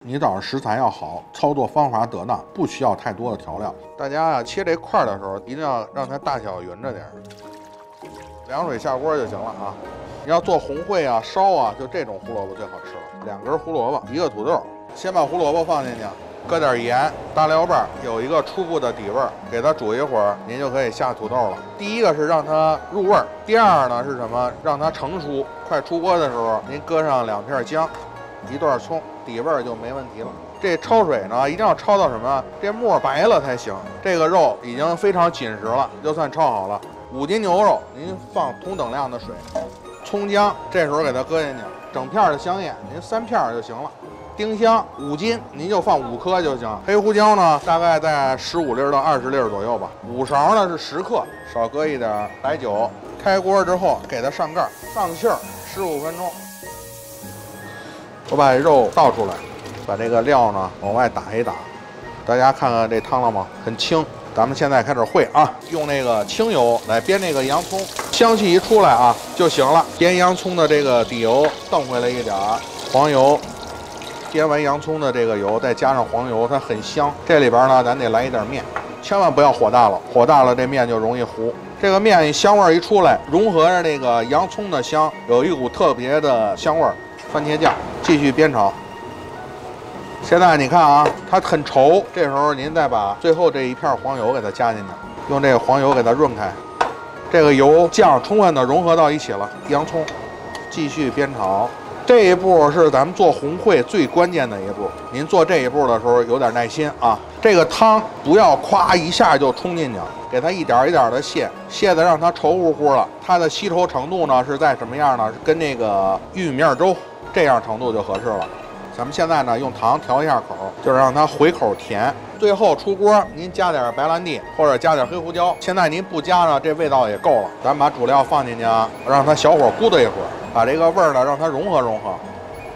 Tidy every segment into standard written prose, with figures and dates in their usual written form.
你找的食材要好，操作方法得当，不需要太多的调料。大家啊，切这块的时候一定要让它大小匀着点，凉水下锅就行了啊。你要做红烩啊、烧啊，就这种胡萝卜最好吃了。2根胡萝卜，1个土豆，先把胡萝卜放进去，搁点盐、大料瓣，有一个初步的底味儿，给它煮一会儿，您就可以下土豆了。第一个是让它入味儿，第二呢是什么？让它成熟。快出锅的时候，您搁上2片姜。1段葱，底味儿就没问题了。这焯水呢，一定要焯到什么？这沫白了才行。这个肉已经非常紧实了，就算焯好了。5斤牛肉，您放同等量的水，葱姜这时候给它搁进去，整片的香叶，您3片就行了。丁香5斤，您就放5颗就行。黑胡椒呢，大概在15粒到20粒左右吧。5勺呢是10克，少搁一点白酒。开锅之后给它上盖，上气儿15分钟。我把肉倒出来，把这个料呢往外打一打，大家看看这汤了吗？很清。咱们现在开始烩啊，用那个清油来煸这个洋葱，香气一出来啊就行了。煸洋葱的这个底油瞪回来一点，黄油，煸完洋葱的这个油再加上黄油，它很香。这里边呢，咱得来一点面，千万不要火大了，火大了这面就容易糊。这个面香味一出来，融合着这个洋葱的香，有一股特别的香味儿。番茄酱继续煸炒。现在你看啊，它很稠，这时候您再把最后这一片黄油给它加进去，用这个黄油给它润开，这个油酱充分的融合到一起了。洋葱继续煸炒，这一步是咱们做红烩最关键的一步。您做这一步的时候有点耐心啊，这个汤不要咵一下就冲进去，给它一点一点的卸，卸的让它稠乎乎了。它的吸稠程度呢是在什么样呢？跟那个玉米面粥这样程度就合适了。咱们现在呢用糖调一下口，就是让它回口甜。最后出锅，您加点白兰地或者加点黑胡椒。现在您不加呢，这味道也够了。咱把主料放进去啊，让它小火咕嘟一会儿，把这个味儿呢让它融合融合。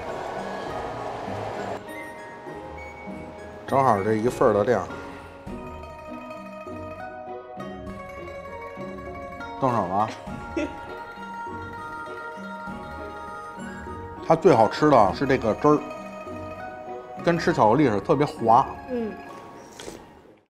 正好这一份的量，动手了。它最好吃的是这个汁儿，跟吃巧克力似的，特别滑。